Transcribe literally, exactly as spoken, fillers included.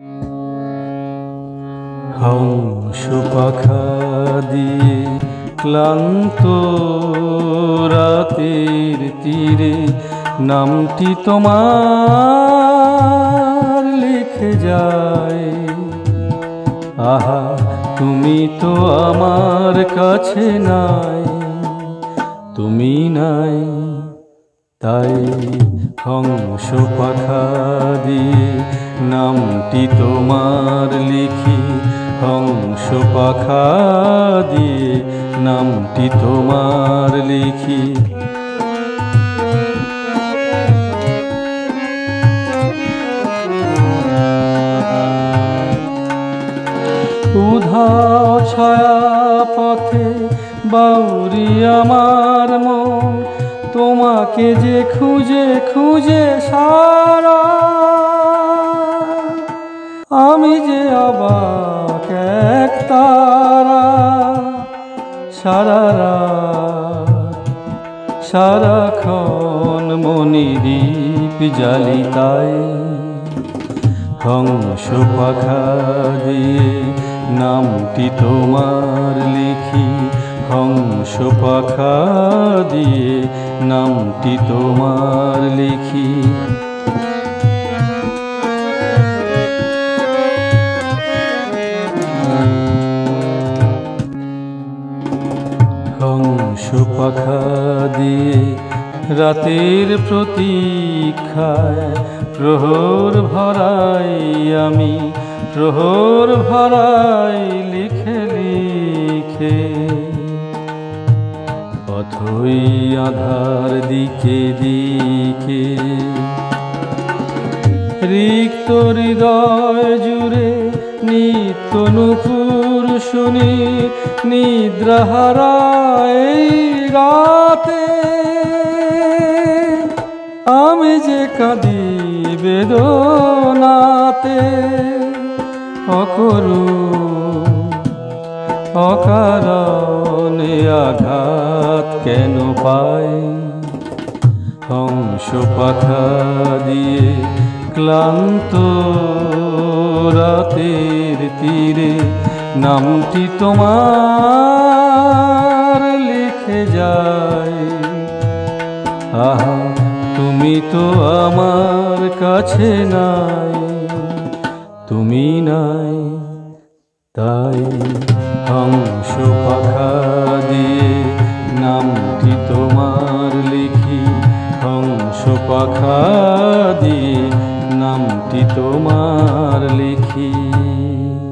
হংস পাখা দিয়ে ক্লান্ত রাতের তীরে নামটি তোমার লিখে যায়। আহা, তুমি তো আমার কাছে নাই, তুমি নাই, তাই হংস পাখা দিয়ে নামটি তোমার লিখি। হংস পাখা দিয়ে নামটি তোমার লিখি। উধাও ছায়া পথে বাউরি আমার মন, তোমাকে যে খুঁজে খুঁজে সারা। আমি যে অবাক এক তারা, সারা রাত সারাক্ষণ মনিদীপ জ্বালি তাই। হংস পাখা দিয়ে নামটি তোমার লিখি। হংস পাখা দিয়ে নামটি তোমার লিখি। হংস পাখা দিয়ে রাতের প্রতীক্ষায় প্রহর ভরাই আমি, প্রহর ভরাই লিখে লিখে। পথই আধার দিকে দিকে, রিক্ত হৃদয় জুড়ে নিত্য নূপুর শুনি। নিদ্রাহারা এই রাতে আমি যে কাঁদি বেদনাতে। অকরুণ অকারণে আঘাত কেন পাই। হংস পাখা দিয়ে ক্লান্ত রাতের তীরে নামটি তোমার লিখে যায়। আহা, তুমি তো আমার কাছে নাই, তুমি নাই, তাই হংস পাখা দিয়ে নামটি তোমার লিখি। হংস পাখা দিয়ে নামটি তোমার লিখি।